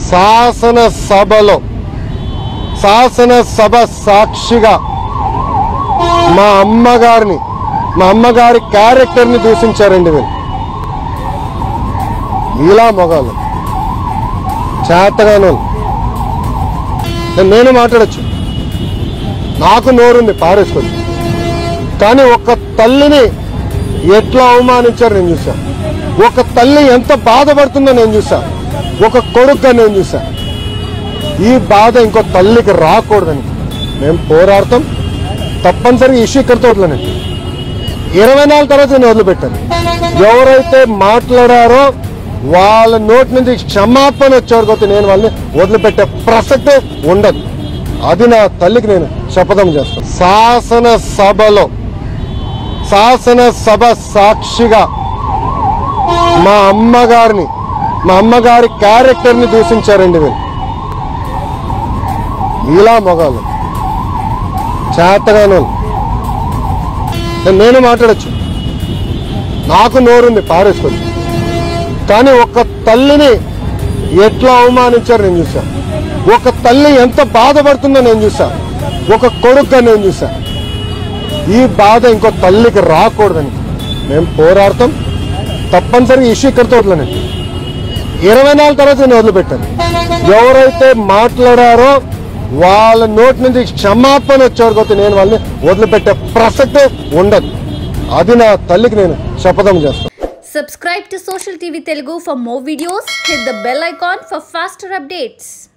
శాసనసభలో శాసనసభ సాక్షిగా మా అమ్మగారి క్యారెక్టర్ని దూషించారండి వీళ్ళు. ఇలా మొగాలు చేతగాను నేను మాట్లాడచ్చు, నాకు నోరుంది పారేసుకోవచ్చు, కానీ ఒక తల్లిని ఎట్లా అవమానించారు నేను చూసా. ఒక తల్లి ఎంత బాధపడుతుందో నేను చూసా. ఒక కొడుకుగా నేను చూసా. ఈ బాధ ఇంకో తల్లికి రాకూడదని మేము పోరాడతాం. తప్పనిసరిగా ఇష్యూ ఇక్కడితో వదలనండి. 24 తర్వాత నేను వదిలిపెట్టాను. ఎవరైతే మాట్లాడారో వాళ్ళ నోటి నుంచి క్షమాపణ వచ్చేవరకు నేను వాళ్ళని వదిలిపెట్టే ప్రసక్తే ఉండదు. అది నా తల్లికి నేను శపథం చేస్తాను. శాసనసభ సాక్షిగా మా అమ్మగారి క్యారెక్టర్ని దూషించారండి వీళ్ళు. ఇలా మొగాలు చేతగాను నేను మాట్లాడచ్చు, నాకు నోరుంది పారేసుకోవచ్చు, కానీ ఒక తల్లిని ఎట్లా అవమానించారు నేను చూసా. ఒక తల్లి ఎంత బాధపడుతుందో నేను చూసా. ఒక కొడుకుగా నేను చూసా. ఈ బాధ ఇంకో తల్లికి రాకూడదని మేము పోరాడతాం. తప్పనిసరిగా ఇష్యూ ఇక్కడితో వదలనండి. 24 తర్వాత నేను వదిలిపెట్టాను. ఎవరైతే మాట్లాడారో వాళ్ళ నోటి నుంచి క్షమాపణ వచ్చేవరకు నేను వాళ్ళని వదిలిపెట్టే ప్రసక్తే ఉండదు. అది నా తల్లికి నేను శపథం చేస్తాను. Subscribe to Social TV Telugu for more videos. Hit the bell icon for faster updates.